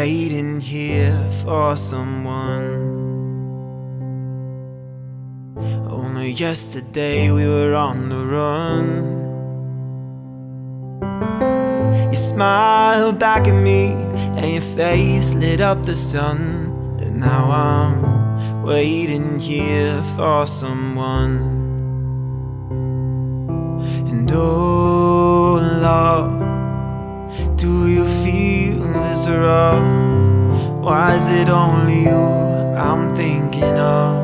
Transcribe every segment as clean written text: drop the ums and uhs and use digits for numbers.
waiting here for someone. Only yesterday we were on the run. You smiled back at me and your face lit up the sun. And now I'm waiting here for someone. And oh love, do you feel this rough? Why is it only you I'm thinking of?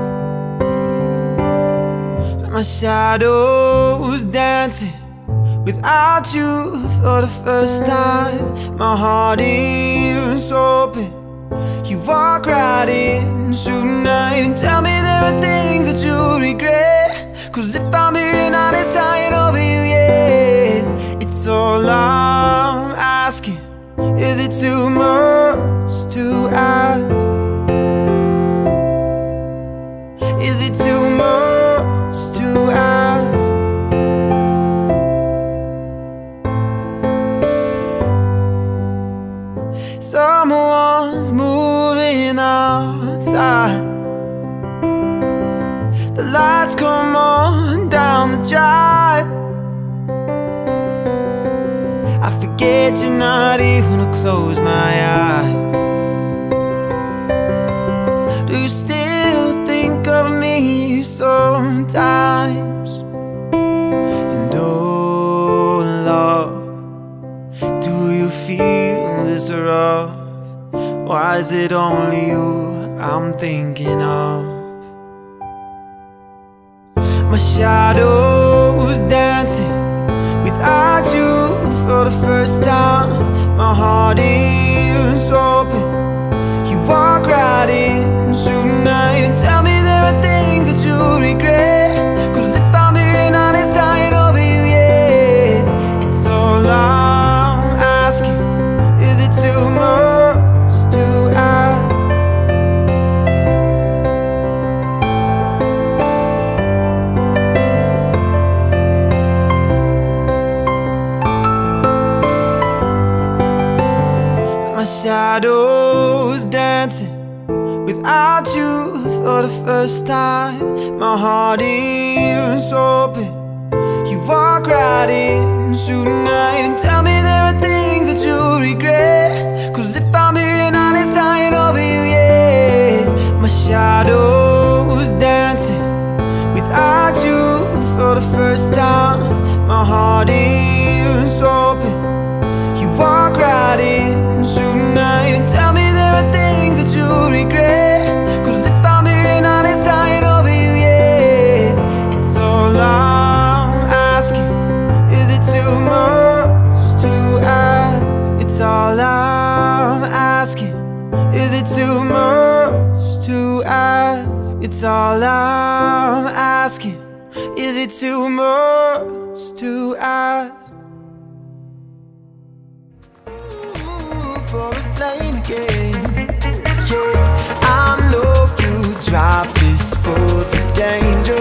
My shadow's dancing without you for the first time. My heart is open. You walk right in tonight and tell me there are things that you regret. 'Cause if I'm being honest, I ain't over you yet. It's all I'm asking. Is it too much to ask? Is it too much to ask? Someone's moving outside. The lights come on down the drive. I forget you're not here when I close my eyes. Do you still think of me sometimes? And oh love, do you feel this rough? Why is it only you I'm thinking of? My shadow's dancing without you for the first time. My heart is open. You walk right in tonight and tell me there are things that you regret. 'Cause if I'm being honest, I ain't over you yet. It's all I'm asking. Is it too much to ask? My shadow's dancing without you for the first time. My heart is open. You walk right in tonight and tell me there are things that you regret. 'Cause if I'm being honest, I ain't over you yet. My shadow's dancing without you for the first time. My heart is open. You walk right in tonight and tell me there are things that you regret. 'Cause if I'm being honest, I ain't over you yet. It's all I'm asking. Is it too much to ask? It's all I'm asking. Is it too much to ask? It's all I'm asking. Is it too much to ask? For a flame again, yeah. I know you drive this for the danger.